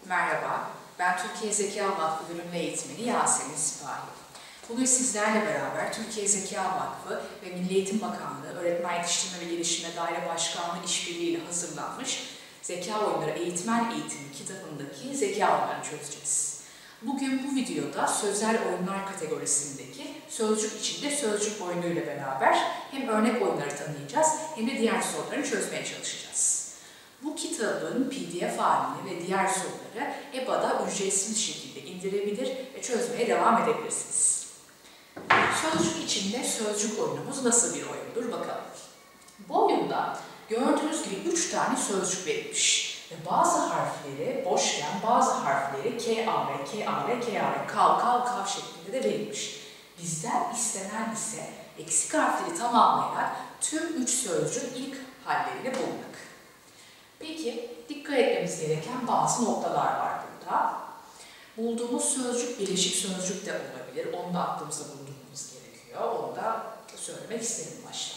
Merhaba, ben Türkiye Zeka Vakfı Bölümü Eğitmeni Yasemin Sipahi. Bugün sizlerle beraber Türkiye Zeka Vakfı ve Milli Eğitim Bakanlığı Öğretmen Yetiştirme ve Gelişime Daire Başkanlığı işbirliğiyle hazırlanmış Zeka Oyunları Eğitmen Eğitimi kitabındaki zeka oyunlarını çözeceğiz. Bugün bu videoda sözel oyunlar kategorisindeki sözcük içinde sözcük oyunuyla beraber hem örnek oyunları tanıyacağız hem de diğer soruları çözmeye çalışacağız. Bu kitabın PDF halini ve diğer soruları EBA'da ücretsiz şekilde indirebilir ve çözmeye devam edebilirsiniz. Sözcük içinde sözcük oyunumuz nasıl bir oyundur bakalım. Bu oyunda gördüğünüz gibi 3 tane sözcük verilmiş ve bazı harfleri boşken bazı harfleri K-A-R, K-A-R, K-A-R, kav, kav, kav şeklinde de verilmiş. Bizden istenen ise eksik harfleri tamamlayarak tüm 3 sözcük ilk halleriyle bulmak. Peki, dikkat etmemiz gereken bazı noktalar var burada. Bulduğumuz sözcük birleşik sözcük de olabilir. Onu da aklımızda bulundurmamız gerekiyor. Onu da söylemek isterim başta.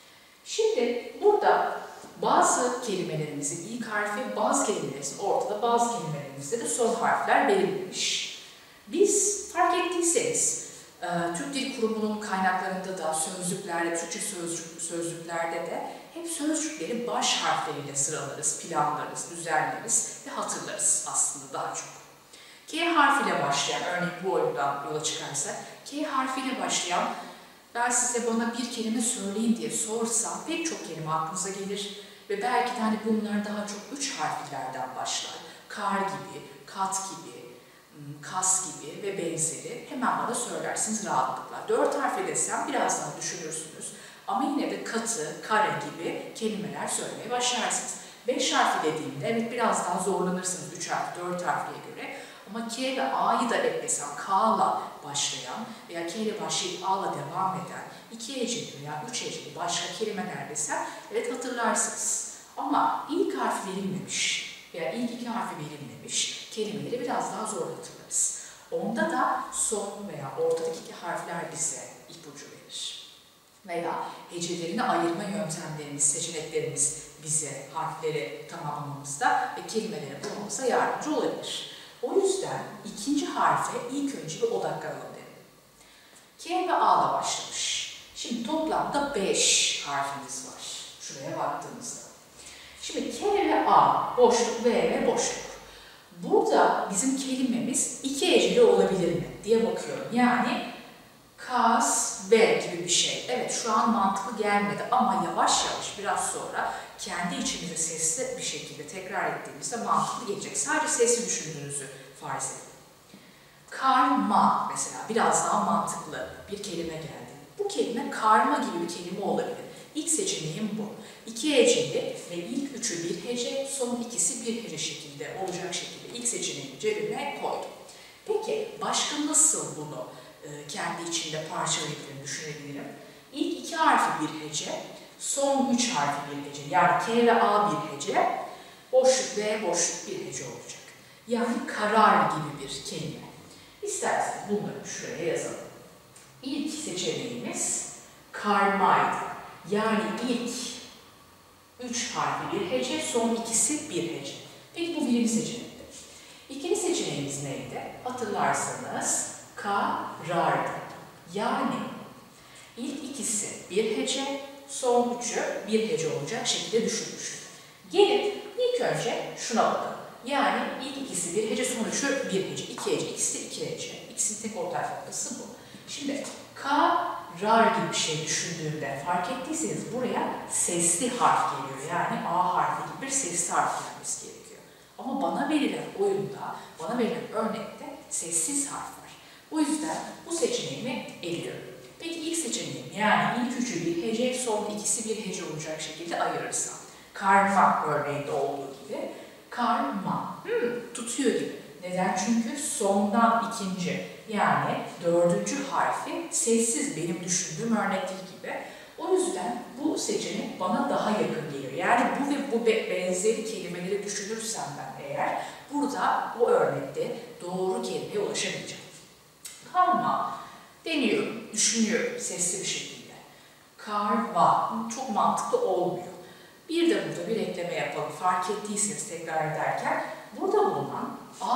Şimdi burada bazı kelimelerimizin ilk harfi, bazı kelimelerimizin ortada, bazı kelimelerimizde de son harfler verilmiş. Biz fark ettiyseniz Türk Dil Kurumu'nun kaynaklarında da sözlüklerde, Türkçe sözlüklerde de hep sözcükleri baş harfleriyle sıralarız, planlarız, düzenleriz ve hatırlarız aslında daha çok. K harfiyle başlayan, örneğin bu oyundan yola çıkarsak, K harfiyle başlayan, ben size bana bir kelime söyleyin diye sorsam pek çok kelime aklınıza gelir ve belki de hani bunlar daha çok 3 harflerden başlar. Kar gibi, kat gibi, kas gibi ve benzeri hemen bana söylersiniz rahatlıkla. 4 harfle desem biraz daha düşünürsünüz. Ama yine de katı, kare gibi kelimeler söylemeye başlarsınız. 5 harfi dediğimde evet biraz daha zorlanırsınız 3 harf, 4 harfliye göre. Ama K ve A'yı da eklesem, K'la başlayan veya K ile başlayıp A'la devam eden 2 heceli veya 3 heceli başka kelimeler desem evet hatırlarsınız. Ama ilk harf verilmemiş veya ilk 2 harfi verilmemiş kelimeleri biraz daha zor hatırlarız. Onda da son veya ortadaki 2 harfler bize ipucu verir. Veya hecelerini ayırma yöntemlerimiz, seçeneklerimiz bize harfleri tamamlamamızda ve kelimeleri bulmamıza yardımcı olabilir. O yüzden ikinci harfe ilk önce bir odaklanalım dedim. K ve A'la başlamış. Şimdi toplamda 5 harfimiz var. Şuraya baktığımızda. Şimdi K ve A, boşluk, V ve boşluk. Burada bizim kelimemiz 2 heceli olabilir mi diye bakıyorum. Yani kas, V gibi bir şey. Evet şu an mantıklı gelmedi ama yavaş yavaş biraz sonra kendi içimize sesli bir şekilde tekrar ettiğimizde mantıklı gelecek. Sadece sesli düşündüğünüzü farz edin. Karma mesela biraz daha mantıklı bir kelime geldi. Bu kelime karma gibi bir kelime olabilir. İlk seçeneğim bu. 2 heceli ve ilk üçü bir hece, son ikisi bir hece şekilde olacak şekilde ilk seçeneğimi cebime koydum. Peki başka nasıl bunu kendi içinde parçalayabilirim, düşünebilirim? İlk 2 harfi bir hece, son 3 harfi bir hece. Yani K ve A bir hece, boşluk V boşluk bir hece olacak. Yani karar gibi bir kelime. İsterseniz bunları şuraya yazalım. İlk seçeneğimiz karmaydı. Yani ilk 3 harfi bir hece, son ikisi bir hece. Peki bu birinci seçenekti. İkinci seçeneğimiz neydi? Hatırlarsanız karardı. Yani ilk ikisi bir hece, son üçü bir hece olacak şekilde düşünmüştüm. Gelin ilk önce şuna bakalım. Yani ilk ikisi bir hece, son üçü bir hece. 2 hece, ikisi de 2 hece. İkisinin tek ortak noktası bu. Şimdi karar gibi bir şey düşündüğümde fark ettiyseniz buraya sesli harf geliyor. Yani A harfi gibi bir sesli harf gelmesi gerekiyor. Ama bana verilen oyunda, bana verilen örnekte sessiz harf var. O yüzden bu seçeneğimi eliyorum. Peki ilk seçeneğim yani ilk üçü bir hece, son ikisi bir hece olacak şekilde ayırırsam. Karma örneğinde olduğu gibi. Karma. Tutuyor gibi. Neden? Çünkü sondan ikinci yani 4. harfi sessiz benim düşündüğüm örnekteki gibi. O yüzden bu seçenek bana daha yakın geliyor. Yani bu ve bu benzeri kelimeleri düşünürsem ben eğer burada bu örnekte doğru kelimeye ulaşamayacağım. Karma deniyorum, düşünüyorum sesli bir şekilde. Karva çok mantıklı olmuyor. Bir de burada bir ekleme yapalım. Fark ettiyseniz tekrar ederken burada bulunan A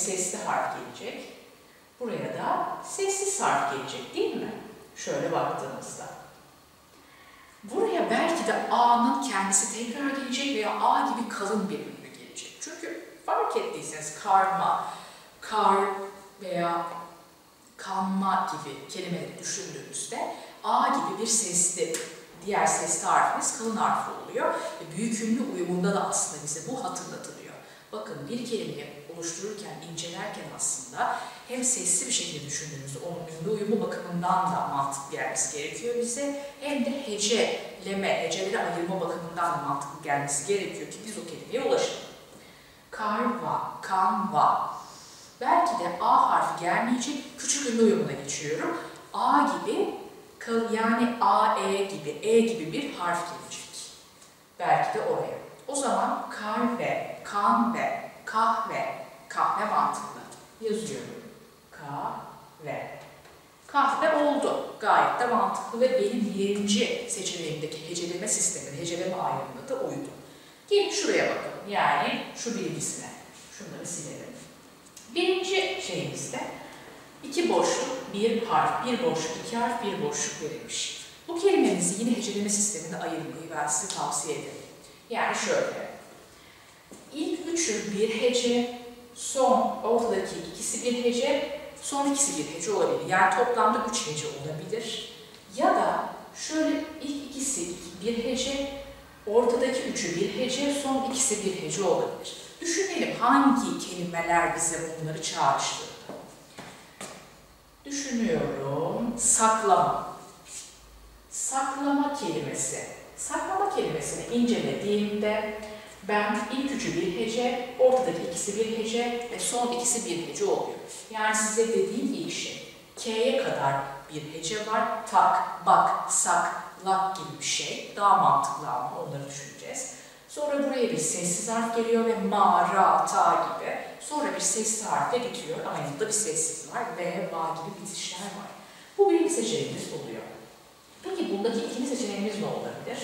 sesli harf gelecek. Buraya da sessiz harf gelecek değil mi? Şöyle baktığımızda. Buraya belki de A'nın kendisi tekrar gelecek veya A gibi kalın bir ünlü gelecek. Çünkü fark ettiyseniz karma, kar veya kanma gibi kelimeleri düşündüğümüzde A gibi bir sesli, diğer sesli harfimiz kalın harfi oluyor. Ve büyük ünlü uyumunda da aslında bize bu hatırlatılıyor. Bakın bir kelimeyi oluştururken, incelerken aslında hem sesli bir şekilde düşündüğümüzde onun ünlü uyumu bakımından da mantıklı gelmesi gerekiyor bize. Hem de heceleme, heceleri ayırma bakımından da mantıklı gelmesi gerekiyor ki biz o kelimeye ulaşalım. Karva, kanva. Belki de A harfi gelmeyecek, küçük ünlü uyumuna geçiyorum. A gibi, yani A, E gibi bir harf gelecek. Belki de oraya. O zaman kahve, kanve, kahve, kahve mantıklı. Yazıyorum. Kahve. Kahve oldu. Gayet de mantıklı ve benim birinci seçeneğimdeki heceleme sistemi, heceleme ayrımına da uydu. Gelin şuraya bakalım. Yani şu birincisine. Şunları silelim. Birinci şeyimizde iki boşluk, bir harf, bir boşluk, iki harf, bir boşluk verilmiş. Bu kelimemizi yine heceleme sisteminde ayırmayı ben size tavsiye ederim. Yani şöyle. İlk üçü bir hece, son ortadaki ikisi bir hece, son ikisi bir hece olabilir. Yani toplamda 3 hece olabilir. Ya da şöyle ilk ikisi bir hece, ortadaki üçü bir hece, son ikisi bir hece olabilir. Düşünelim hangi kelimeler bize bunları çağrıştırdı. Düşünüyorum. Saklama. Saklama kelimesi. Saklama kelimesini incelediğimde ben ilk üçü bir hece, ortadaki ikisi bir hece ve son ikisi bir hece oluyor. Yani size dediğim ilk şey. K'ye kadar bir hece var. Tak, bak, sak, lak gibi bir şey. Daha mantıklı ama onları düşüneceğiz. Sonra buraya bir sessiz harf geliyor ve ma, ra, ta gibi. Sonra bir sesli harfle bitiyor ama yanında bir sessiz var ve ba gibi bitişler var. Bu birinci seçeneğimiz oluyor. Peki bundaki ikinci seçeneğimiz ne olabilir?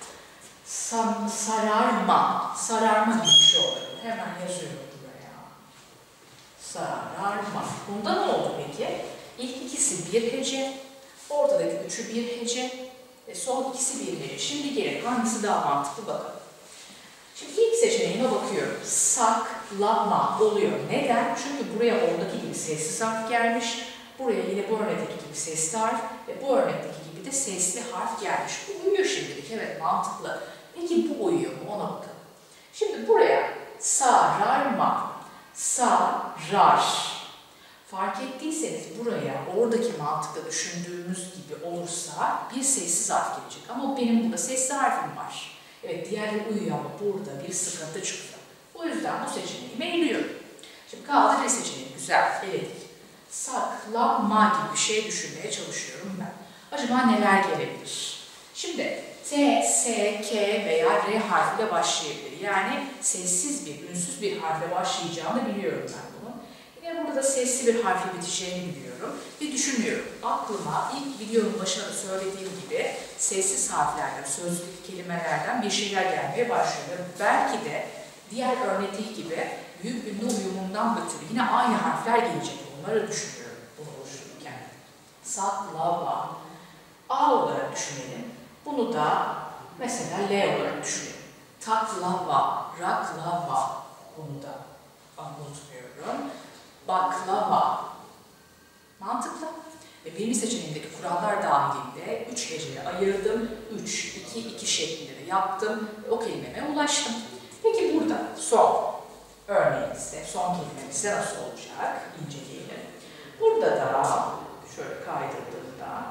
Sararma. Sararma gibi bir şey olabilir. Hemen yazıyorum buraya. Sararma. Bunda ne oldu peki? İlk ikisi bir hece, ortadaki üçü bir hece ve son ikisi bir hece. Şimdi gelin hangisi daha mantıklı bakalım. Şimdi ilk seçeneğime bakıyorum. Saklama oluyor. Neden? Çünkü buraya oradaki gibi sessiz harf gelmiş. Buraya yine bu örnekteki gibi sesli harf ve bu örnekteki gibi de sesli harf gelmiş. Bu uyuyor şimdilik. Evet, mantıklı. Peki bu uyuyor mu? Ona bakalım. Şimdi buraya sararma, sarar. Fark ettiyseniz buraya oradaki mantıkla düşündüğümüz gibi olursa bir sessiz harf gelecek. Ama benim burada sesli harfim var. Evet, diğerleri uyuyor ama burada bir sıkıntı çıkıyor. O yüzden bu seçeneği meyliyorum. Şimdi kaldı bir seçeneği. Güzel, eledik. Saklama gibi bir şey düşünmeye çalışıyorum ben. Acaba neler gelebilir? Şimdi T, S, K veya R harfiyle başlayabilir. Yani sessiz bir, ünsüz bir harfle başlayacağını biliyorum ben bunu. Yine burada sesli bir harfle biteceğini biliyorum. Bir düşünüyorum. Aklıma ilk videonun başında da söylediğim gibi sessiz harflerden, sözlük kelimelerden bir şeyler gelmeye başlıyor. Belki de diğer örnekteki gibi büyük ünlü uyumundan ötürü yine aynı harfler gelecek. Onları düşünüyorum bunu oluştururken. Saklava. A olarak düşünelim. Bunu da mesela L olarak düşünelim. Taklava, raklava. Bunu da unutmuyorum. Baklava. Mantıklı. Ve benim seçeneğimdeki kurallar dahilinde 3 heceye ayırdım. 3, 2, 2 şeklinde de yaptım. Ve o kelimeme ulaştım. Peki burada son örneğimizde, son kelimemizde nasıl olacak? İnceleyelim. Burada da şöyle kaydırdığımda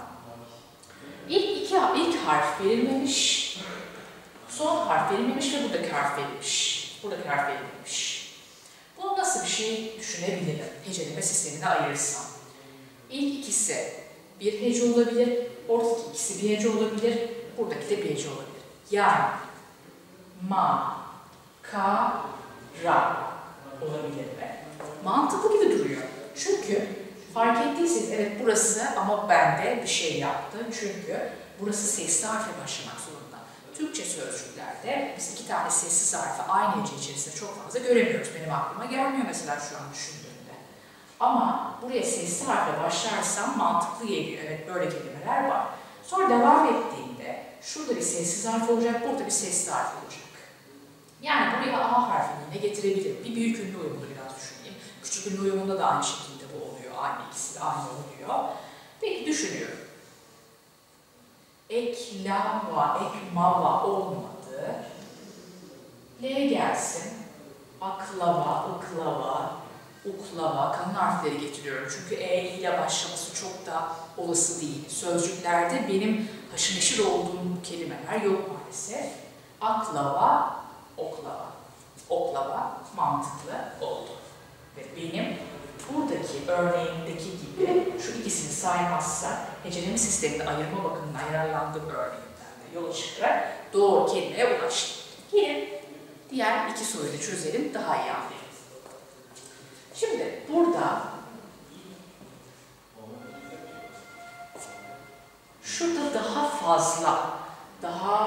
ilk harf verilmemiş, son harf verilmemiş ve buradaki harf verilmiş. Buradaki harf verilmemiş. Bunu nasıl bir şey düşünebilirim? Heceleme sistemine ayırırsam. İlk ikisi bir hece olabilir, ortadaki ikisi bir hece olabilir, buradaki de bir hece olabilir. Yani ma, ka, ra olabilir mi? Mantıklı gibi duruyor. Çünkü fark ettiyseniz evet burası ama bende bir şey yaptı. Çünkü burası sesli harfle başlamak zorunda. Türkçe sözcüklerde biz 2 tane sessiz harfi aynı hece içerisinde çok fazla göremiyoruz. Benim aklıma gelmiyor mesela şu an düşündüğümde. Ama buraya sesli harfle başlarsam mantıklı geliyor. Evet, böyle kelimeler var. Sonra devam ettiğimde şurada bir sessiz harf olacak, burada bir sesli harf olacak. Yani buraya A harfini yine getirebilirim. Bir büyük ünlü uyumunu biraz düşüneyim. Küçük ünlü uyumunda da aynı şekilde bu oluyor. Aynı, ikisi de aynı oluyor. Peki düşünüyorum. Eklava, ekmava olmadı. L gelsin. Aklava, ıklava, uklava, kalın harfleri getiriyorum. Çünkü E ile başlaması çok da olası değil. Sözcüklerde benim haşır neşir olduğum kelimeler yok maalesef. Aklava, oklava. Oklava mantıklı oldu. Ve benim buradaki örneğimdeki gibi şu ikisini saymazsa heceleme sisteminde ayırma bakımından yararlandığım örneğimden de yola çıkarak doğru kelimeye ulaştım. Gelin diğer iki soruyu da çözelim, daha iyi anlayalım. Şimdi burada şurada daha fazla, daha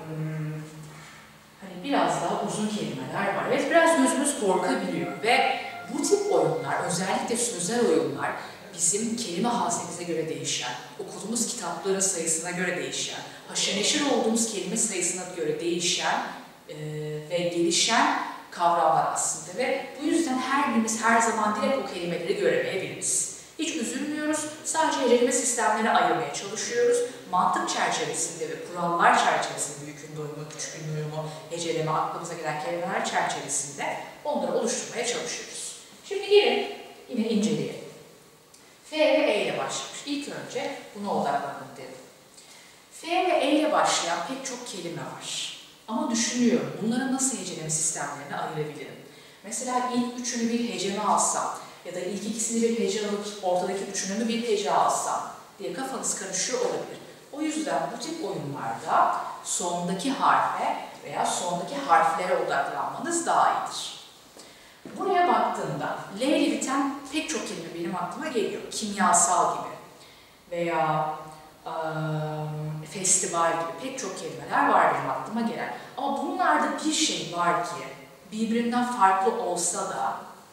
hani biraz daha uzun kelimeler var. Evet, biraz gözümüz korkabiliyor ve bu tip oyunlar, özellikle sözel oyunlar bizim kelime haznemize göre değişen, okuduğumuz kitapların sayısına göre değişen, haşır neşir olduğumuz kelime sayısına göre değişen ve gelişen kavramlar aslında ve bu yüzden her birimiz her zaman direkt o kelimeleri göremeyebiliriz. Hiç üzülmüyoruz, sadece heceleme sistemlerini ayırmaya çalışıyoruz. Mantık çerçevesinde ve kurallar çerçevesinde, büyük ünlü uyumu, küçük ünlü uyumu, heceleme, aklımıza gelen kelimeler çerçevesinde onları oluşturmaya çalışıyoruz. Şimdi gelin yine inceleyelim. F ve E ile başlamış. İlk önce buna odaklanalım dedim. F ve E ile başlayan pek çok kelime var. Ama düşünüyorum, bunları nasıl heceleme sistemlerine ayırabilirim? Mesela ilk üçünü bir heceme alsam ya da ilk ikisini bir hece alıp ortadaki üçünü mü bir hece alsam diye kafanız karışıyor olabilir. O yüzden bu tip oyunlarda sondaki harfe veya sondaki harflere odaklanmanız daha iyidir. Buraya baktığımda L ile biten pek çok kelime benim aklıma geliyor. Kimyasal gibi veya festival gibi pek çok kelimeler var benim aklıma gelen. Ama bunlarda bir şey var ki birbirinden farklı olsa da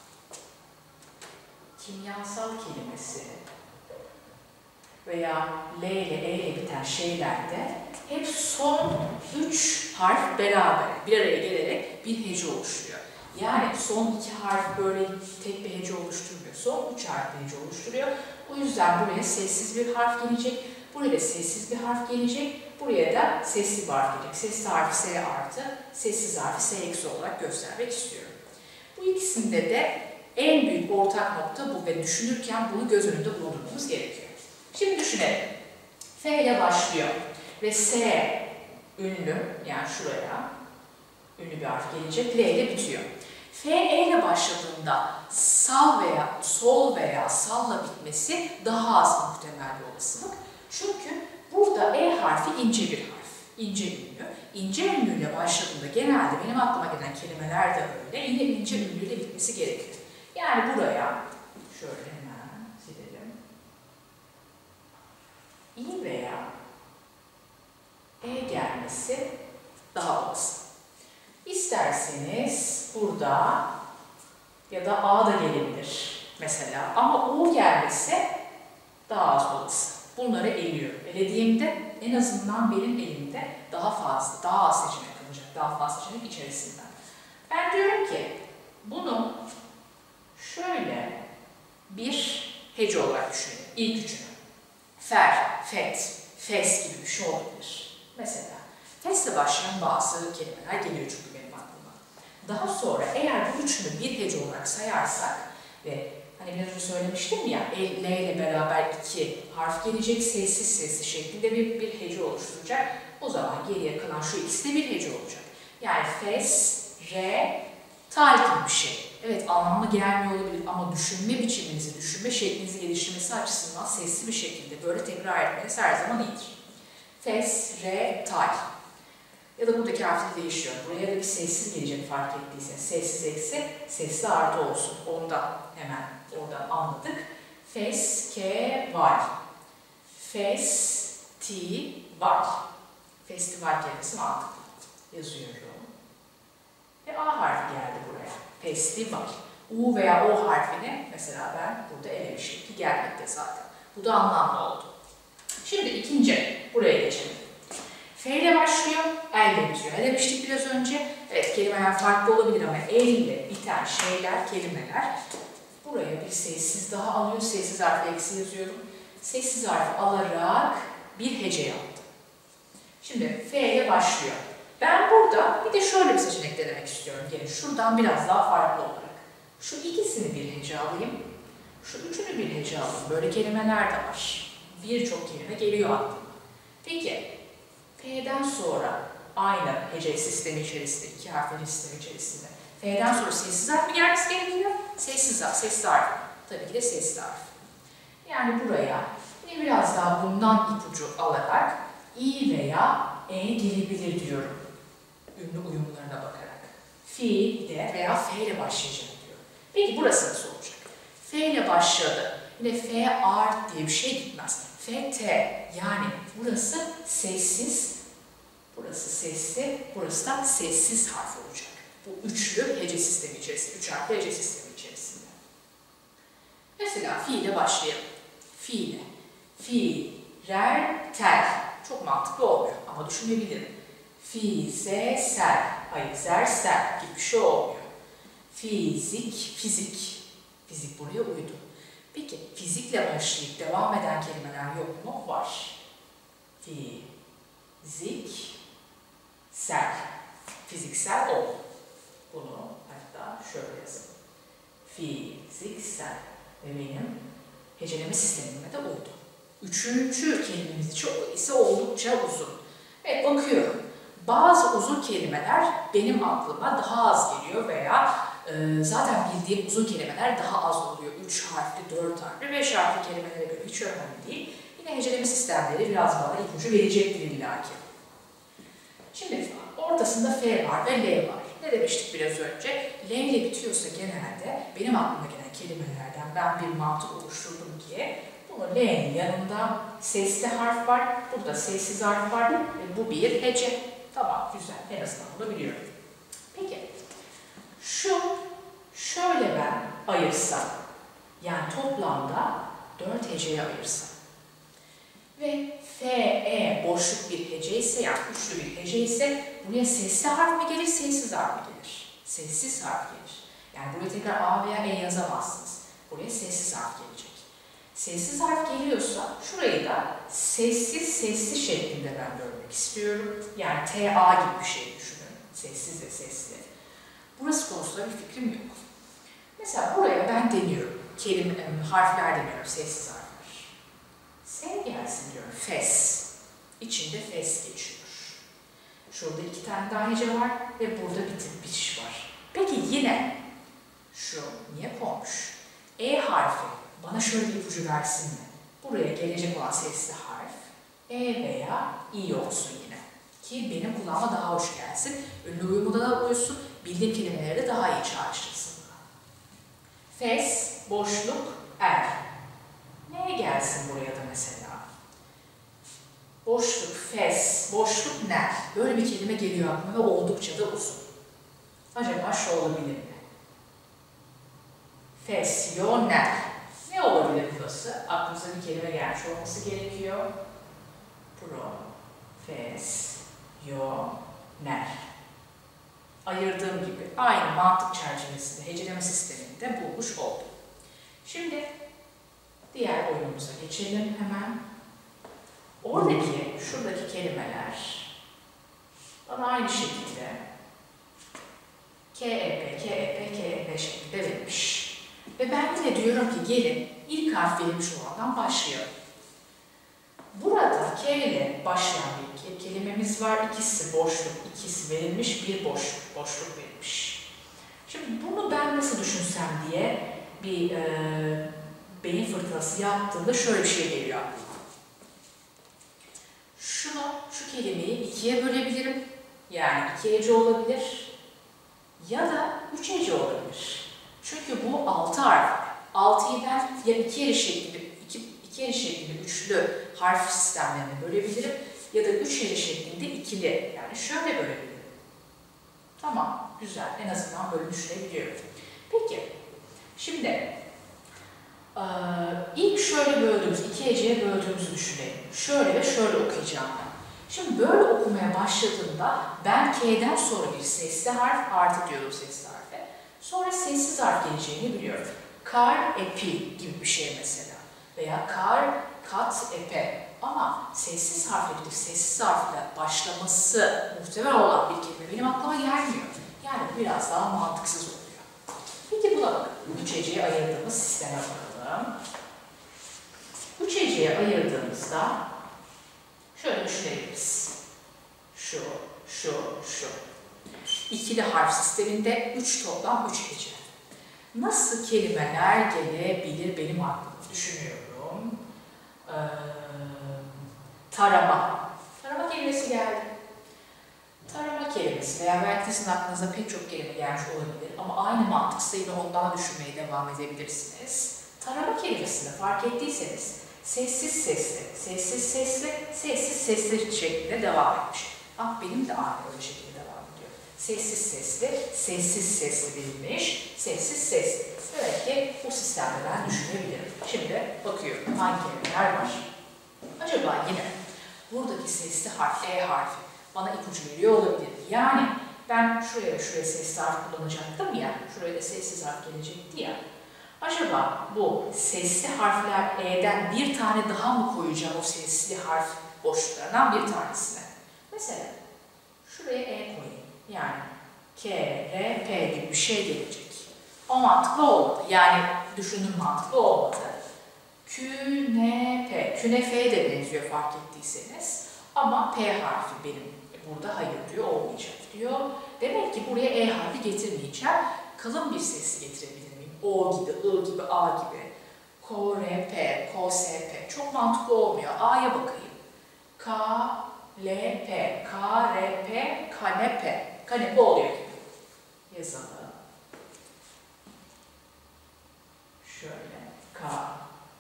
kimyasal kelimesi veya L ile E ile biten şeylerde hep son 3 harf beraber bir araya gelerek bir hece oluşturuyor. Yani son 2 harf böyle tek bir hece oluşturmuyor. Son 3 harf bir hece oluşturuyor. O yüzden buraya sessiz bir harf gelecek. Buraya da sessiz bir harf gelecek. Buraya da sesli bir harf gelecek. Sesli harfi S artı, sessiz harfi S eksi olarak göstermek istiyorum. Bu ikisinde de en büyük ortak nokta bu ve düşünürken bunu göz önünde bulundurmamız gerekiyor. Şimdi düşünelim. F ile başlıyor ve S ünlü, yani şuraya ünlü bir harf gelecek, L ile bitiyor. F, E ile başladığında sal veya sol veya salla bitmesi daha az muhtemel bir olasılık. Çünkü burada E harfi ince bir harf, ince ünlü. İnce ünlüyle başladığında genelde benim aklıma gelen kelimeler de öyle, yine ince ünlüyle bitmesi gerekiyor. Yani buraya, şöyle hemen silelim, İ veya E gelmesi daha olası. İsterseniz burada ya da A da gelebilir mesela ama O gelmesi daha az olası. Bunları eliyorum. Elediğimde en azından benim elimde daha fazla, daha az seçenek kalacak, daha fazla seçenek içerisinden. Ben diyorum ki bunu şöyle bir hece olarak düşünelim. İlk üçünü. Fer, fet, fes gibi bir şey olabilir. Mesela fesle başlayan bazı kelimeler geliyor çünkü benim aklıma. Daha sonra eğer bu üçünü bir hece olarak sayarsak ve hani biraz önce söylemiştim ya, L ile beraber 2 harf gelecek, sessiz sessiz şeklinde bir hece oluşturacak. O zaman geriye kalan şu ikisi de bir hece olacak. Yani fes, re, tal gibi bir şey. Evet, anlamlı gelmiyor olabilir ama düşünme biçiminizi, düşünme şeklinizi geliştirmesi açısından sesli bir şekilde böyle tekrar etmeniz her zaman iyidir. Fes, re, tal. Ya da buradaki harfleri değişiyor. Buraya da bir sessiz gelecek fark ettiyseniz. Sessiz eksi, sesli artı olsun. Ondan hemen oradan anladık. Festival. Festival. Festival kelimesi mantıklı. Yazıyorum. Ve A harfi geldi buraya. Festival. U veya O harfini mesela ben burada elemişim ki gelmekte zaten. Bu da anlamlı oldu. Şimdi ikinci, buraya geçelim. F ile başlıyor, L ile bitiyor. Ne demiştik biraz önce? Evet, kelimeler farklı olabilir ama L ile biten şeyler, kelimeler. Buraya bir sessiz daha alıyor. Sessiz harfi eksi yazıyorum. Sessiz harfi alarak bir hece yaptım. Şimdi F ile başlıyor. Ben burada bir de şöyle bir seçenek denemek istiyorum. Gelin şuradan biraz daha farklı olarak. Şu ikisini bir hece alayım. Şu üçünü bir hece alayım. Böyle kelimeler de var. Birçok kelime geliyor aklıma. Peki, F'den sonra aynı hece sistemi içerisinde, iki harfli sistemi içerisinde F'den sonra sessiz harf mi gelmesi gerekiyor? Sessiz harf. Tabii ki de sessiz harf. Yani buraya yine biraz daha bundan ipucu alarak İ veya E gelebilir diyorum. Ünlü uyumlarına bakarak. Fi de veya F ile başlayacak diyor. Peki burası nasıl olacak? F ile başladı. Yine F art diye bir şey gitmez. F, T. Yani burası sessiz, burası sesli, burası da sessiz harf olacak. Bu üçlü hece sistemi içerisinde, üç harfli hece sistemi içerisinde. Mesela fi ile başlayalım. Fi ile. Fi, rer, tel. Çok mantıklı olmuyor ama düşünebilirim. Fi, ze, sel. Hayır, zer, sel gibi bir şey olmuyor. Fizik, fizik. Fizik buraya uydu. Peki, fizikle başlayıp devam eden kelimeler yok mu? Var. Fizik, sel. Fiziksel oldu. Bunu hatta şöyle yazalım. Fiziksel. Ve benim heceleme sistemime de oldu. Üçüncü kelimemiz ise oldukça uzun. Evet, bakıyorum. Bazı uzun kelimeler benim aklıma daha az geliyor veya zaten bildiğim uzun kelimeler daha az oluyor. 3 harfli, 4 harfli, 5 harfli kelimelere göre hiç önemli değil. Yine heceleme sistemleri biraz bana ipucu verecektir illaki. Şimdi ortasında F var ve L var. Ne demiştik biraz önce? L ile bitiyorsa genelde benim aklıma gelen kelimelerden ben bir mantık oluşturdum ki bunu L'nin yanında sesli harf var, burada sessiz harf var ve bu bir hece. Tamam, güzel. En azından bunu biliyorum. Peki, şöyle ben ayırsam, yani toplamda 4 heceye ayırsam ve F, E boşluk bir hece ise, yani üçlü bir hece ise buraya sesli harf mi gelir, sessiz harf mi gelir? Sessiz harf gelir. Yani buraya tekrar A veya E yazamazsınız. Buraya sessiz harf gelecek. Sessiz harf geliyorsa şurayı da sesli şeklinde ben bölmek istiyorum. Yani TA gibi bir şey düşünün. Sessiz ve sesli. Burası konusunda bir fikrim yok. Mesela buraya ben deniyorum. Harfler deniyorum, sessiz harfler. S gelsin diyorum. Fes. İçinde fes geçiyor. Şurada 2 tane daha hece var ve burada bitiş var. Peki yine şu niye konmuş? E harfi bana şöyle bir ipucu versin mi? Buraya gelecek olan sesli harf E veya İ olsun yine. Ki benim kulağıma daha hoş gelsin. Ünlü uyumu da uysun. Bildiğim kelimeleri de daha iyi çağrıştırsın. Fes, boşluk, er. Neye gelsin buraya da mesela? Boşluk, fes, boşluk, ner. Böyle bir kelime geliyor aklıma ve oldukça da uzun. Acaba şu olabilir mi? Fesyoner. Ne olabilir burası? Aklımıza bir kelime gelmiş olması gerekiyor. Profesyoner. Ayırdığım gibi aynı mantık çerçevesinde heceleme sisteminde bulmuş oldum. Şimdi diğer oyunumuza geçelim hemen. Şuradaki kelimeler bana aynı şekilde KEP şeklinde verilmiş. Ve ben yine diyorum ki gelin ilk harf verilmiş olandan başlayalım. Burada K ile başlayan bir kelimemiz var. İkisi boşluk, ikisi verilmiş, bir boşluk verilmiş. Şimdi bunu ben nasıl düşünsem diye bir beyin fırtınası yaptığımda şöyle bir şey geliyor aklıma. Şu kelimeyi ikiye bölebilirim. Yani 2 hece olabilir. Ya da 3 hece olabilir. Çünkü bu 6 harf. 6'yı ben ya 2 hece şeklinde üçlü harf sistemlerine bölebilirim. Ya da 3 hece şeklinde ikili. Yani şöyle bölebilirim. Tamam, güzel. En azından böyle düşünebiliyorum. Peki, Şimdi ilk şöyle böldüğümüz, iki heceye böldüğümüzü düşünelim. Şöyle ve şöyle okuyacağım ben. Şimdi böyle okumaya başladığımda ben K'den sonra bir sesli harf, artı diyorum sesli harfe. Sonra sessiz harf geleceğini biliyorum. Kar, epi gibi bir şey mesela. Veya kar, kat, epe. Ama sessiz harfle, sessiz harfle başlaması muhtemel olan bir kelime benim aklıma gelmiyor. Yani biraz daha mantıksız oluyor. Peki buna bakın. Üç heceye ayırdığımız sisteme bakalım. Üç heceye ayırdığımızda şöyle düşünebiliriz. Şu. İkili harf sisteminde toplam 3 hece. Nasıl kelimeler gelebilir benim aklıma? Düşünüyorum. Tarama. Tarama kelimesi geldi. Tarama kelimesi veya belki sizin aklınıza pek çok kelime gelmiş olabilir ama aynı mantıksa yine ondan düşünmeye devam edebilirsiniz. Tarama kelimesini fark ettiyseniz sessiz sesli, sessiz sesli, sessiz sesli şeklinde devam etmiş. Ah benim de aynı öyle şekilde devam ediyor. Sessiz sesli, sessiz sesli verilmiş, sessiz sesli. Demek ki bu sistemde ben düşünebilirim. Şimdi bakıyorum hangi kelimeler var. Acaba yine buradaki sesli harf, E harfi bana ipucu veriyor olabilir. Yani ben şuraya sesli harf kullanacaktım ya, şuraya da sessiz harf gelecekti ya. Acaba bu sesli harfler E'den bir tane daha mı koyacağım o sesli harf boşluklarından bir tanesine? Mesela şuraya E koyayım. Yani K, R, P gibi bir şey gelecek. O mantıklı olmadı. Yani düşündüğüm mantıklı olmadı. Künefe. Künefe'ye de benziyor fark ettiyseniz. Ama P harfi benim burada hayır diyor, olmayacak diyor. Demek ki buraya E harfi getirmeyeceğim. Kalın bir sesli getirebilir miyim? O gibi, I gibi, A gibi. Ko, R, P, Ko, S, P. Çok mantıklı olmuyor. A'ya bakayım. K, L, P. K, R, P, kanepe. Kanepe oluyor gibi. Yazalım. Şöyle. Kalın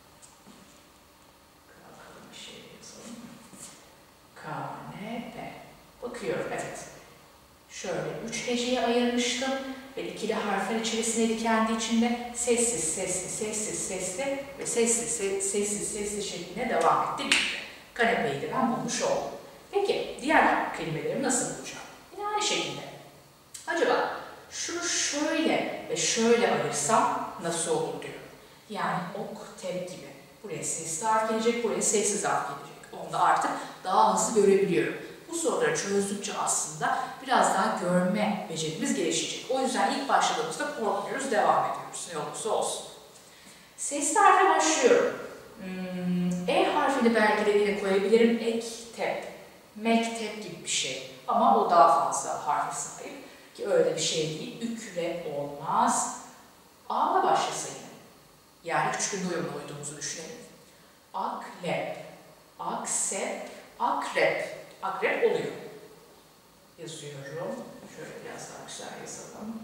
bir şey yazalım. Kanepe. Bakıyorum, evet. Şöyle 3 heceye ayırmıştım ve ikili harfler içerisindeydi kendi içinde. Sessiz, sesli, sessiz, sesli ve sessiz, sessiz, sesli şeklinde devam etti. Bitti. Kanepeyi de ben bulmuş oldum. Peki, diğer kelimeleri nasıl bulacağım? Yine aynı şekilde. Acaba şunu şöyle ve şöyle ayırsam nasıl olur diyor. Yani ok, tep gibi. Buraya sesli harf gelecek, buraya sessiz harf gelecek. Onu da artık daha hızlı görebiliyorum. Bu soruları çözdükçe aslında biraz daha görme becerimiz gelişecek. O yüzden ilk başladığımızda korkmuyoruz, devam ediyoruz. Ne olursa olsun. Sesli harfe başlıyorum. E harfini belki de yine koyabilirim. Ek, tep, mektep gibi bir şey. Ama o daha fazla harfe sahip. Ki öyle bir şey değil. Ükre olmaz. A'la başlasa yine. Yani küçük bir uyumla uyduğumuzu düşünelim. Aklep, aksep, akrep. Akrep oluyor. Yazıyorum. Şöyle biraz daha güzel yazalım.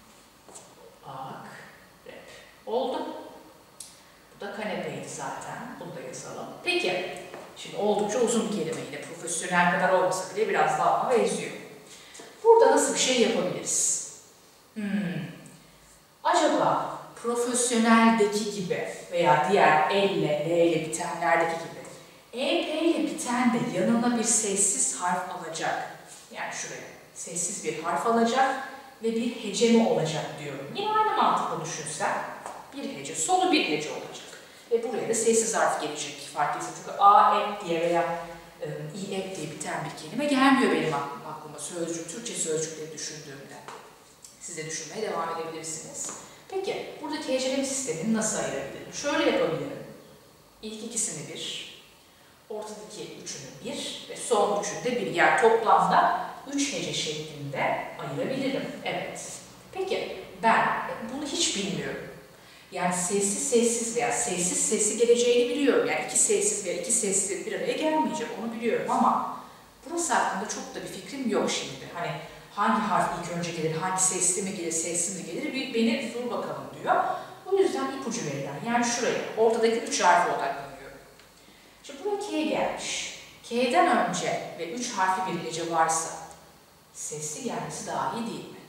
Akrep. Oldu. Bu da kanepeydi zaten. Bunu da yazalım. Peki. Şimdi oldukça uzun bir kelime yine. Profesyonel kadar olmasa bile biraz daha benziyor. Burada nasıl bir şey yapabiliriz? Acaba profesyoneldeki gibi veya diğer elle, L ile bitenlerdeki gibi E, P ile biten de yanına bir sessiz harf alacak. Yani şuraya sessiz bir harf alacak ve bir hece mi olacak diyorum. Yine aynı mantıkla düşünsen bir hece, sonu bir hece olacak. Ve buraya da sessiz harf gelecek fark etsin. Çünkü A, ek diye veya İ, ek diye biten bir kelime gelmiyor benim aklıma. Sözcük, Türkçe sözcükleri düşündüğümde. Siz de düşünmeye devam edebilirsiniz. Peki, buradaki heceleme sistemini nasıl ayırabilirim? Şöyle yapabilirim. İlk ikisini bir, ortadaki üçünü bir ve son üçünü de bir. Yani toplamda 3 hece şeklinde ayırabilirim. Evet. Peki, ben bunu hiç bilmiyorum. Yani sessiz sessiz veya sessiz sesli geleceğini biliyorum. Yani iki sessiz veya iki sesli bir araya gelmeyecek, onu biliyorum ama burası hakkında çok da bir fikrim yok şimdi. Hani hangi harf ilk önce gelir, hangi sesli mi gelir, sessiz mi gelir, bir beni dur bakalım diyor. O yüzden ipucu verilen, yani şuraya, ortadaki 3 harfe odaklanıyorum. Şimdi buraya K gelmiş. K'den önce ve 3 harfli bir hece varsa sesli gelmesi daha iyi değil mi?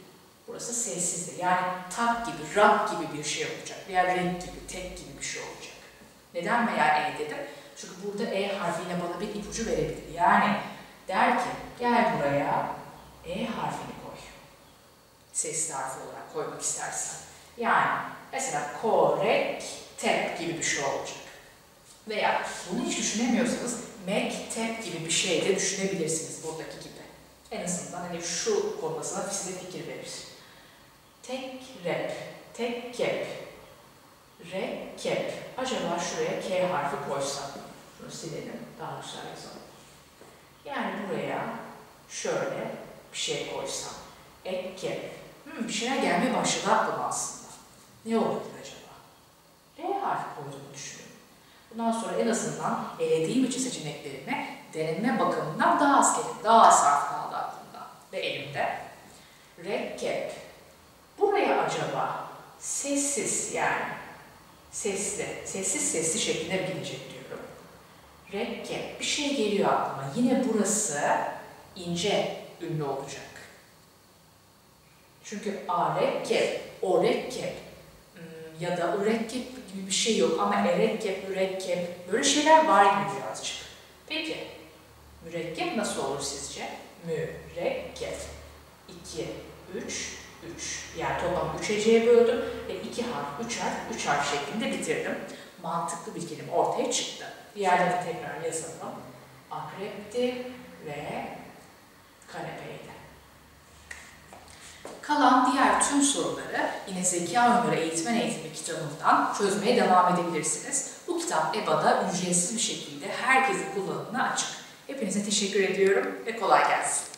Burası sessizdir. Yani tak gibi, rak gibi bir şey olacak. Veya renk gibi, tek gibi bir şey olacak. Neden veya E dedim? Çünkü burada E harfiyle bana bir ipucu verebilir. Yani der ki, gel buraya E harfini koy. Sesli harfi olarak koymak istersen. Yani mesela korek-tep gibi bir şey olacak. Veya bunu hiç düşünemiyorsanız mektep gibi bir şey de düşünebilirsiniz buradaki gibi. En azından hani şu konmasına size fikir verir. Tek rep, tek kep, rekep. Acaba şuraya K harfi koysam. Şunu silelim, daha güzel yazalım. Yani buraya şöyle bir şey koysam. Ekkep. Bir şeyler gelmeye başladı aklıma aslında. Ne olabilir acaba? R harfi koyduğumu düşünüyorum. Bundan sonra en azından elediğim için seçeneklerime deneme bakımından daha az kelime, daha az harf kaldı aklımda ve elimde. Rekkep. Buraya acaba sessiz yani sesli, sessiz şeklinde gelecek diyorum. Rekkep. Bir şey geliyor aklıma. Yine burası ince ünlü olacak. Çünkü arekkep, orekkep ya da ürekkep gibi bir şey yok ama erekkep, ürekkep böyle şeyler var gibi birazcık. Peki, mürekkep nasıl olur sizce? Mürekkep. 2, 3, 3. Yani toplam 3 heceye böldüm ve 2 harf, 3 harf şeklinde bitirdim. Mantıklı bir kelime ortaya çıktı. Diğerlerini tekrar yazalım. Akrepti ve kanepeydi. Kalan diğer tüm soruları yine Zeka Ömürü Eğitmen Eğitimi kitabından çözmeye devam edebilirsiniz. Bu kitap EBA'da ücretsiz bir şekilde herkesin kullanımına açık. Hepinize teşekkür ediyorum ve kolay gelsin.